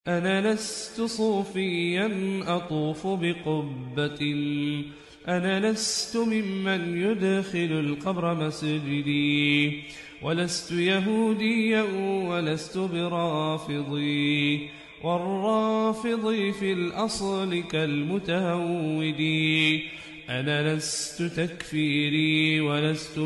أنا لست صوفيا أطوف بقبة أنا لست ممن يدخل القبر مسجدي ولست يهوديا ولست برافضي والرافضي في الأصل كالمتهودي أنا لست تكفيري ولست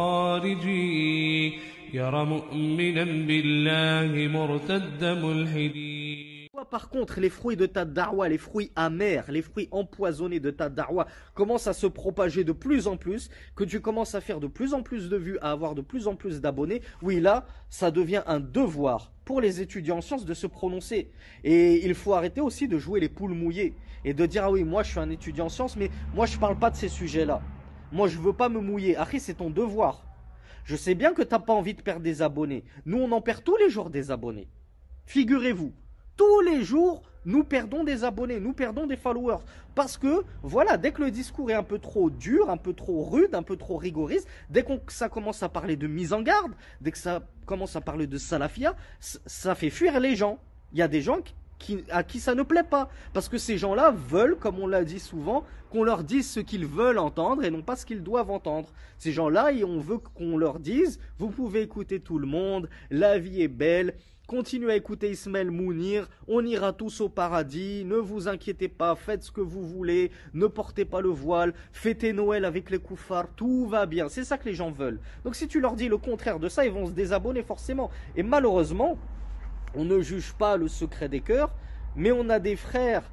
بخارجي يرى مؤمنا بالله مرتد ملحدي. Par contre, les fruits de ta darwa, les fruits amers, les fruits empoisonnés de ta darwa commencent à se propager de plus en plus, que tu commences à faire de plus en plus de vues, à avoir de plus en plus d'abonnés, oui là, ça devient un devoir pour les étudiants en sciences de se prononcer. Et il faut arrêter aussi de jouer les poules mouillées et de dire ah oui, moi je suis un étudiant en sciences, mais moi je parle pas de ces sujets-là. Moi je veux pas me mouiller. Après c'est ton devoir. Je sais bien que tu n'as pas envie de perdre des abonnés. Nous on en perd tous les jours des abonnés. Figurez-vous. Tous les jours, nous perdons des abonnés, nous perdons des followers. Parce que, voilà, dès que le discours est un peu trop dur, un peu trop rude, un peu trop rigoriste, dès que ça commence à parler de mise en garde, dès que ça commence à parler de salafia, ça fait fuir les gens. Il y a des gens à qui ça ne plaît pas. Parce que ces gens-là veulent, comme on l'a dit souvent, qu'on leur dise ce qu'ils veulent entendre et non pas ce qu'ils doivent entendre. Ces gens-là, on veut qu'on leur dise, vous pouvez écouter tout le monde, la vie est belle, continuez à écouter Ismaël Mounir, on ira tous au paradis, ne vous inquiétez pas, faites ce que vous voulez, ne portez pas le voile, fêtez Noël avec les koufars, tout va bien. C'est ça que les gens veulent. Donc si tu leur dis le contraire de ça, ils vont se désabonner forcément. Et malheureusement, on ne juge pas le secret des cœurs, mais on a des frères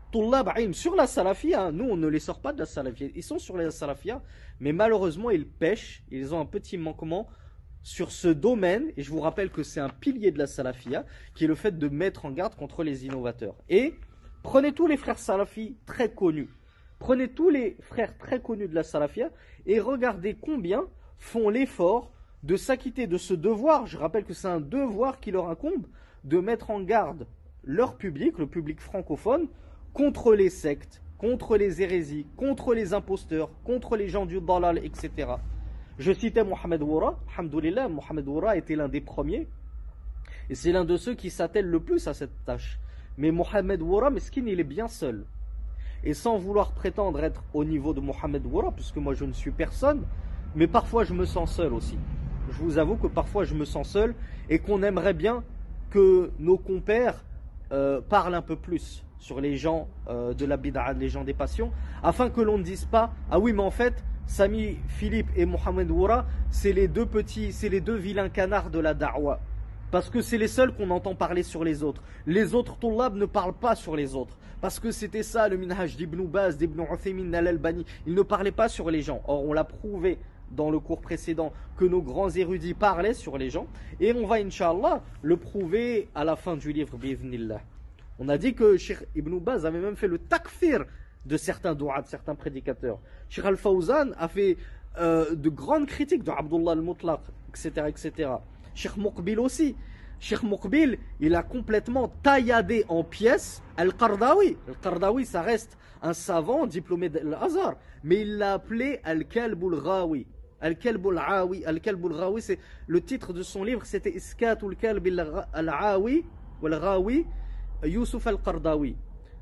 sur la salafia. Nous, on ne les sort pas de la salafia. Ils sont sur la salafia, mais malheureusement, ils pêchent, ils ont un petit manquement sur ce domaine, et je vous rappelle que c'est un pilier de la salafia, qui est le fait de mettre en garde contre les innovateurs. Et prenez tous les frères salafis très connus, prenez tous les frères très connus de la salafia, et regardez combien font l'effort de s'acquitter de ce devoir. Je rappelle que c'est un devoir qui leur incombe, de mettre en garde leur public, le public francophone, contre les sectes, contre les hérésies, contre les imposteurs, contre les gens du dalal, etc. Je citais Mohamed Woura, alhamdoulilah, Mohamed Woura était l'un des premiers, et c'est l'un de ceux qui s'attellent le plus à cette tâche. Mais Mohamed Woura, meskin, il est bien seul. Et sans vouloir prétendre être au niveau de Mohamed Woura, puisque moi je ne suis personne, mais parfois je me sens seul aussi. Je vous avoue que parfois je me sens seul, et qu'on aimerait bien que nos compères parlent un peu plus sur les gens de la bid'a, les gens des passions, afin que l'on ne dise pas, ah oui mais en fait, Sami Philippe et Mohamed Woura, c'est les deux vilains canards de la da'wa. Parce que c'est les seuls qu'on entend parler sur les autres. Les autres Tullab ne parlent pas sur les autres. Parce que c'était ça le minhaj d'Ibn Baz, d'Ibn Uthaymin al-Albani. Ils ne parlaient pas sur les gens. Or, on l'a prouvé dans le cours précédent que nos grands érudits parlaient sur les gens. Et on va, Inch'Allah, le prouver à la fin du livre, bi'idhnillah. On a dit que Cheikh Ibn Baz avait même fait le takfir de certains douats, de certains prédicateurs. Cheikh Al-Fawzan a fait de grandes critiques de Abdullah al-Mutlaq, etc., etc. Cheikh Muqbil aussi. Cheikh Muqbil, il a complètement tailladé en pièces Al-Qardawi. Al-Qardawi, ça reste un savant diplômé de l'Azhar, mais il l'a appelé Al-Kalb al-Ghawi. Al-Kalb al-Awi. Al-Kalb al-Ghawi, c'est le titre de son livre, c'était Iskatul Kalb al-Awi ou al-Ghawi, Youssouf al-Qardawi.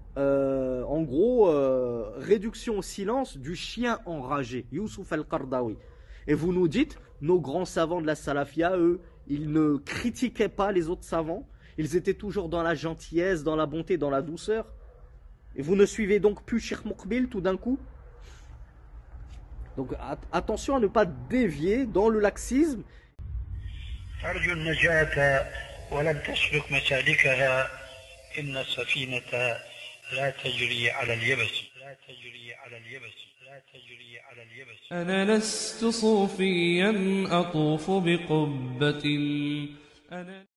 En gros, réduction au silence du chien enragé, Youssouf al-Qardawi. Et vous nous dites, nos grands savants de la salafia, eux, ils ne critiquaient pas les autres savants, ils étaient toujours dans la gentillesse, dans la bonté, dans la douceur. Et vous ne suivez donc plus Cheikh Muqbil tout d'un coup. Donc attention à ne pas dévier dans le laxisme. إن السفينة لا تجري على اليبس لا تجري على اليبس لا تجري على اليبس أنا لست صوفيا أطوف بقبة أنا